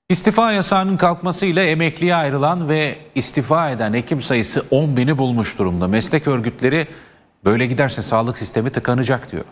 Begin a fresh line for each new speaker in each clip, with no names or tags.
İstifa yasağının kalkmasıyla emekliye ayrılan ve istifa eden hekim sayısı 10.000'i bulmuş durumda. Meslek örgütleri böyle giderse sağlık sistemi tıkanacak diyor.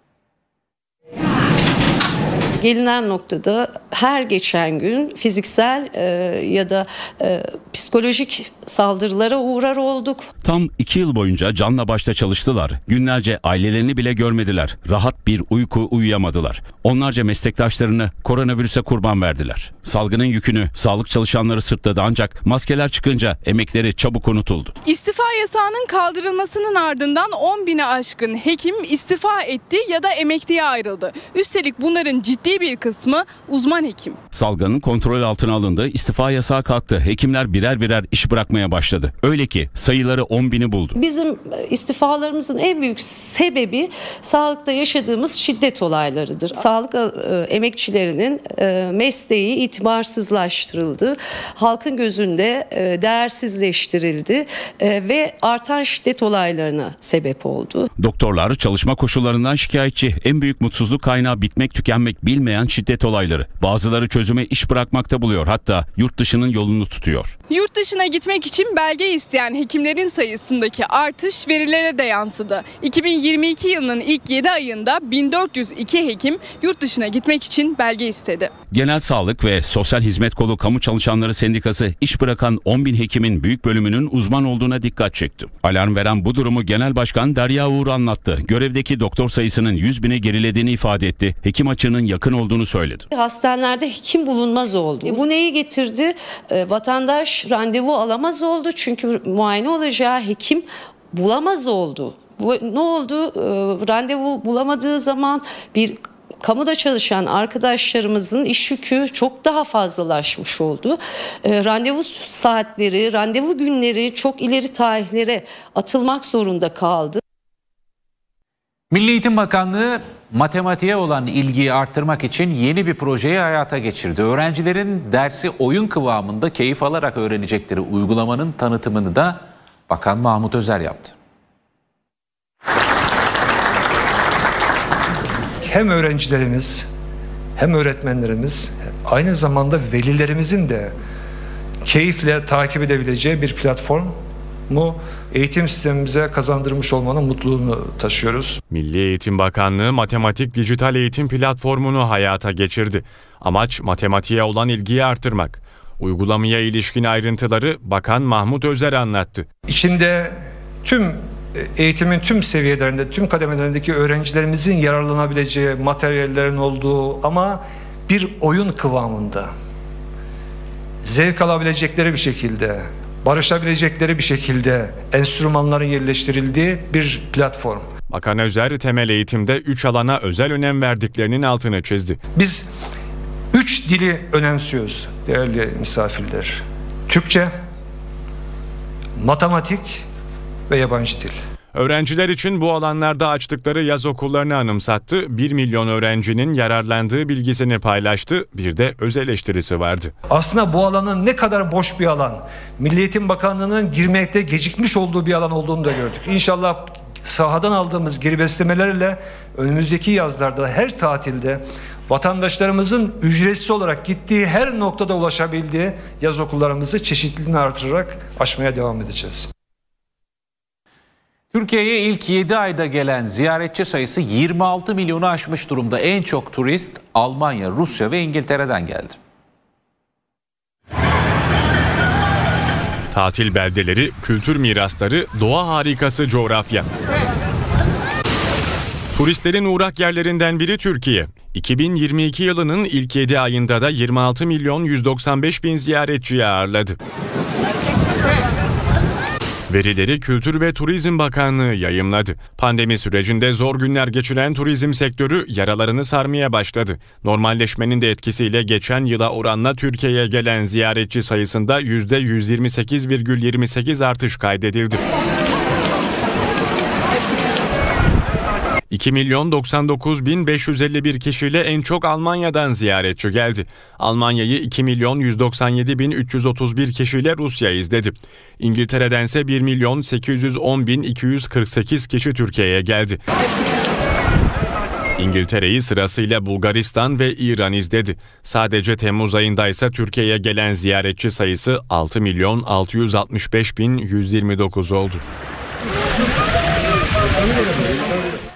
Gelinen noktada her geçen gün fiziksel ya da psikolojik saldırılara uğrar olduk.
Tam 2 yıl boyunca canla başla çalıştılar. Günlerce ailelerini bile görmediler. Rahat bir uyku uyuyamadılar. Onlarca meslektaşlarını koronavirüse kurban verdiler. Salgının yükünü sağlık çalışanları sırtladı ancak maskeler çıkınca emekleri çabuk unutuldu.
İstifa yasağının kaldırılmasının ardından 10.000'e aşkın hekim istifa etti ya da emekliye ayrıldı. Üstelik bunların ciddi bir kısmı uzman hekim.
Salgının kontrol altına alındı, istifa yasağı kalktı. Hekimler birer birer iş bırakmaya başladı. Öyle ki sayıları 10.000'i buldu.
Bizim istifalarımızın en büyük sebebi sağlıkta yaşadığımız şiddet olaylarıdır. Sağlık emekçilerinin mesleği itibarsızlaştırıldı. Halkın gözünde değersizleştirildi ve artan şiddet olaylarına sebep oldu.
Doktorlar çalışma koşullarından şikayetçi. En büyük mutsuzluk kaynağı bitmek tükenmek bilmeyen şiddet olayları. Bazıları çözüme iş bırakmakta buluyor. Hatta yurt dışının yolunu tutuyor.
Yurt dışına gitmek için belge isteyen hekimlerin sayısındaki artış verilere de yansıdı. 2022 yılının ilk 7 ayında 1402 hekim yurt dışına gitmek için belge istedi.
Genel Sağlık ve Sosyal Hizmet Kolu Kamu Çalışanları Sendikası iş bırakan 10.000 hekimin büyük bölümünün uzman olduğuna dikkat çekti. Alarm veren bu durumu Genel Başkan Derya Uğur anlattı. Görevdeki doktor sayısının 100.000'e gerilediğini ifade etti. Hekim açığının yakın olduğunu söyledi.
Hastanelerde hekim bulunmaz oldu. Bu neyi getirdi? Vatandaş randevu alamaz oldu çünkü muayene olacağı hekim bulamaz oldu. Ne oldu? Randevu bulamadığı zaman bir kamuda çalışan arkadaşlarımızın iş yükü çok daha fazlalaşmış oldu. Randevu saatleri, randevu günleri çok ileri tarihlere atılmak zorunda kaldı.
Milli Eğitim Bakanlığı matematiğe olan ilgiyi arttırmak için yeni bir projeyi hayata geçirdi. Öğrencilerin dersi oyun kıvamında keyif alarak öğrenecekleri uygulamanın tanıtımını da Bakan Mahmut Özer yaptı.
Hem öğrencilerimiz hem öğretmenlerimiz aynı zamanda velilerimizin de keyifle takip edebileceği bir platformu eğitim sistemimize kazandırmış olmanın mutluluğunu taşıyoruz.
Milli Eğitim Bakanlığı Matematik Dijital Eğitim Platformu'nu hayata geçirdi. Amaç matematiğe olan ilgiyi artırmak. Uygulamaya ilişkin ayrıntıları Bakan Mahmut Özer anlattı.
İçinde tüm eğitimin tüm seviyelerinde, tüm kademelerindeki öğrencilerimizin yararlanabileceği materyallerin olduğu ama bir oyun kıvamında, zevk alabilecekleri bir şekilde, barışabilecekleri bir şekilde enstrümanların yerleştirildiği bir platform.
Bakan Özer temel eğitimde 3 alana özel önem verdiklerinin altını çizdi.
Biz 3 dili önemsiyoruz değerli misafirler. Türkçe, matematik ve yabancı dil.
Öğrenciler için bu alanlarda açtıkları yaz okullarını anımsattı. 1 milyon öğrencinin yararlandığı bilgisini paylaştı. Bir de öz eleştirisi vardı.
Aslında bu alanın ne kadar boş bir alan, Milli Eğitim Bakanlığı'nın girmekte gecikmiş olduğu bir alan olduğunu da gördük. İnşallah sahadan aldığımız geri beslemelerle önümüzdeki yazlarda her tatilde vatandaşlarımızın ücretsiz olarak gittiği her noktada ulaşabildiği yaz okullarımızı çeşitliliğini artırarak açmaya devam edeceğiz.
Türkiye'ye ilk 7 ayda gelen ziyaretçi sayısı 26 milyonu aşmış durumda. En çok turist Almanya, Rusya ve İngiltere'den geldi.
Tatil beldeleri, kültür mirasları, doğa harikası coğrafya. Turistlerin uğrak yerlerinden biri Türkiye. 2022 yılının ilk 7 ayında da 26 milyon 195 bin ziyaretçiyi ağırladı. Verileri Kültür ve Turizm Bakanlığı yayımladı. Pandemi sürecinde zor günler geçiren turizm sektörü yaralarını sarmaya başladı. Normalleşmenin de etkisiyle geçen yıla oranla Türkiye'ye gelen ziyaretçi sayısında %128,28 artış kaydedildi. 2.099.551 kişiyle en çok Almanya'dan ziyaretçi geldi. Almanya'yı 2.197.331 kişiyle Rusya izledi. İngiltere'dense 1.810.248 kişi Türkiye'ye geldi. İngiltere'yi sırasıyla Bulgaristan ve İran izledi. Sadece Temmuz ayında ise Türkiye'ye gelen ziyaretçi sayısı 6.665.129 oldu.